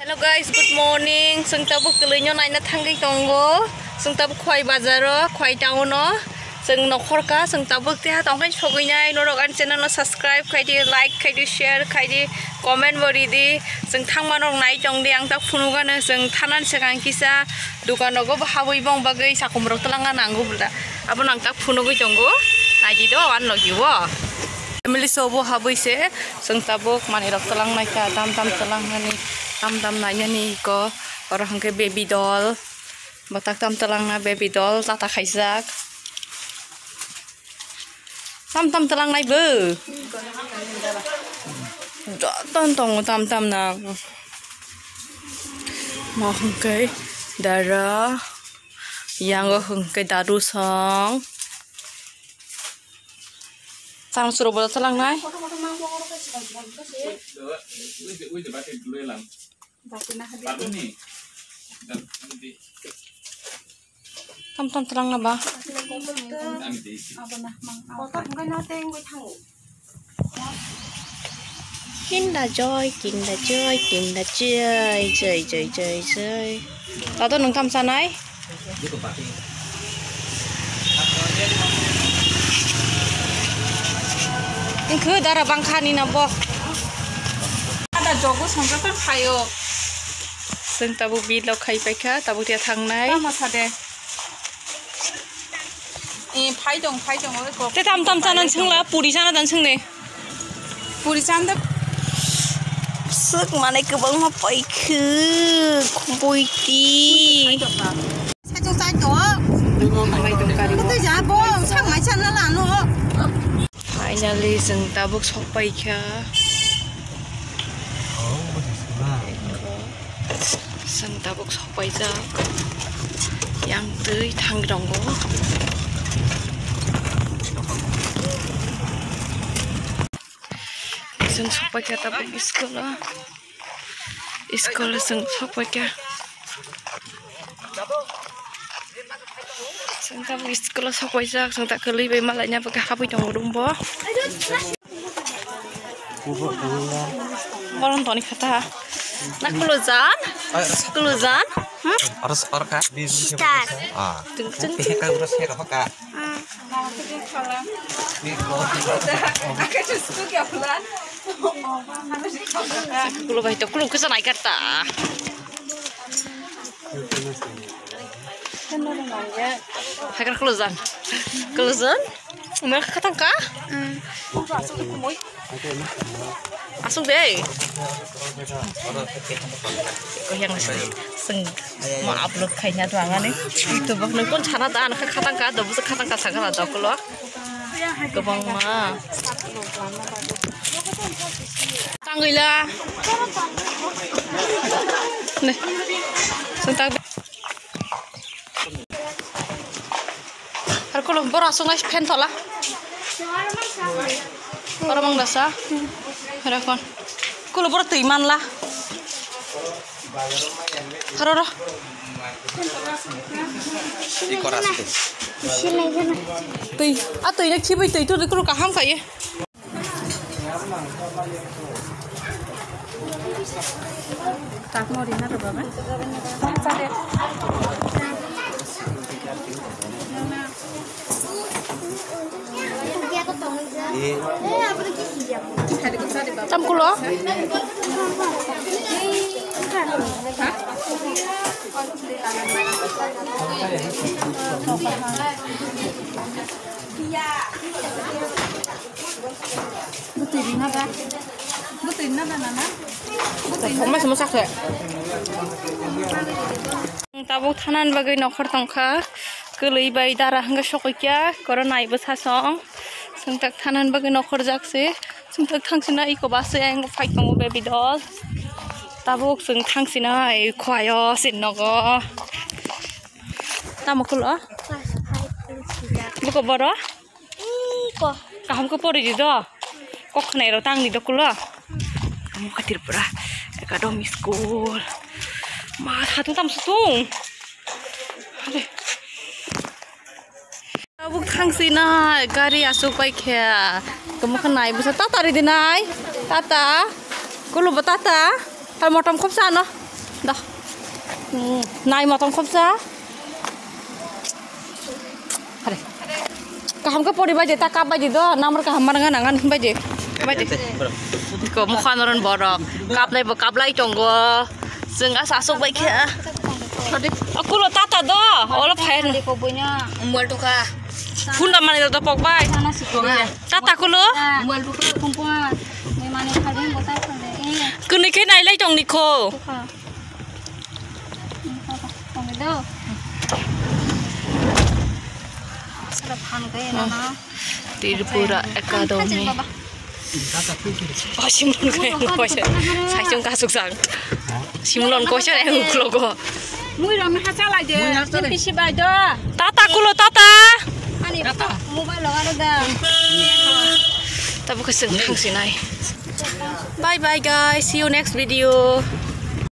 Hello guys, good morning. Sung tabu kelinyo naina tanggi tonggo. Sung tabu khwai bazaro, khwai town no. Sung nokhor ka sung tabu tia tongkai choginai norok an channel no subscribe khai di like khai di share khai di comment bori di. Sung thangmanok nai tongdi ang tak phunuga no sung thanan segang kisa dukan nogo habui bong bagai sakumrok telanga nanggu bulda. Abon ang tak phunugi tonggo. Naji do an logiwo. Emily sobo habui se sung tabuk mani rok telang naika tam telang ngani tam nanya nih ko orang ke baby doll batak tam telang na baby doll tata khaisak tam telang nai be tong tam na mau ke dara yang ke daru song sang suruh bola telang nai tam terang na ba? Kinda joy. Tato nung tam sanay? Ini ke darah bangkani na bo. Ada jogo sampai kan kayo. Seng tabu bilo kai peka tabu dia thang nai. Sama sade. Phai dong oi ko. Te tam chanan seng la puri chana dan seng ne. Puri chan da suk mane ke bang ma pai khu kumpui ti. Sa jong sai to. Mai dong kari. Ko ja bo sang mai chan la no. Finally seng tabuk sopai kya. Seng tabuk sopai ja yang tui thang donggo seng sopai kya tabuk iskola seng sopai kya seng tabuk iskola sopai ja seng tak keli be malanya pakai habui donggo dumbo orang toni kata nak keluzan? Harus orka di Start. Ka urus hero ka. Kulo bahito kulo kusa naik karta. Hagar keluzan. Umur katang ka? Asung deh. Ko yang seng mau upload kayaknya doangan nih. Itu bang nukun cara dah anak katang ka, dobu sekatang ka sangat ada kulo. Kebang mah. Tanggila. Nih. Sentak. Har kulo bor asung guys pen thola. Orang mang dasa. Ada kon. Kulo bor timan lah. Haroro. Ikoras tu. Tui, tui nak cibai tui tu kulo kaham kaya. Tak mau dina apa kan? Tadi. Tam kulo? Betul nana. Kamu semua sakit. Tabuk tanan bagai nokor tongka, kelui bayi darah hingga syoknya, korona ibu sasong. Sentak tanan bagai nokor jaksi, sentak tangsina iko basi yang fight kamu baby doll. Tabuk seng tangsina kuayo sin nogo. Tamu kulo? Buka boro? Iko. Kamu ke pori jido? Kok kena ero tang di dokulo? Kamu katir berah? Academy school. Mas hatu tam sutung. Tabuk tangsina gari asuk baik ya. Kamu kenai bisa tata di dinai. Tata. Kulo batata. Hal motom kop sana. dah nai motong khopsa hari kaham ke pori baje ta kap baje do namar kaham marangan angan baje ko mukhan ron borok kap lai tonggo जों आसासुक बाय के akulo tata do olo phain ko punya mual tuka funda mane do pok bai sana sikonga tata kulo mual tuka kumpunga me mane khade botai khade kuni ke nai lai tong ni ko tuka tong do sara phan ke na na Tripura Academy Simulon ko siya sai chung ka suksang Simulon ko siya ay uklo ko mui ram ha chala je pisi bai do tata kulo tata ani mobile laga da tabu keseng sinai bye bye guys see you next video